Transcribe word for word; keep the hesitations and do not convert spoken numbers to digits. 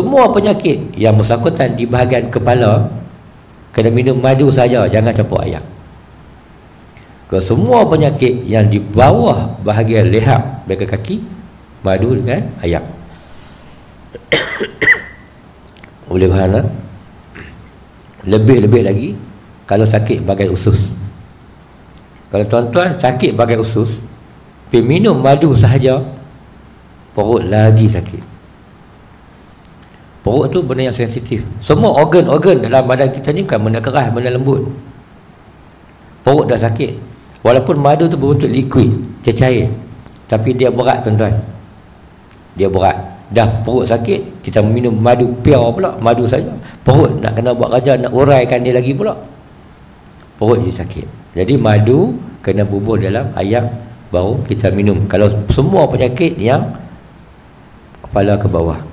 semua penyakit yang bersangkutan di bahagian kepala, kena minum madu saja, jangan campur air. Kalau semua penyakit yang di bawah bahagian leher belakang kaki, madu dengan air. Boleh faham tak? Lebih-lebih lagi kalau sakit bahagian usus. Kalau tuan-tuan sakit bahagian usus, pergi minum madu sahaja, perut lagi sakit. Perut tu benda yang sensitif. Semua organ-organ dalam badan kita ni kan benda keras, benda lembut. Perut dah sakit, walaupun madu tu berbentuk liquid, cair, tapi dia berat tuan-tuan. Dia berat. Dah perut sakit, kita minum madu pure pula, madu saja, perut nak kena buat kerja, nak uraikan dia lagi pula, perut jadi sakit. Jadi madu kena bubur dalam air baru kita minum kalau semua penyakit yang kepala ke bawah.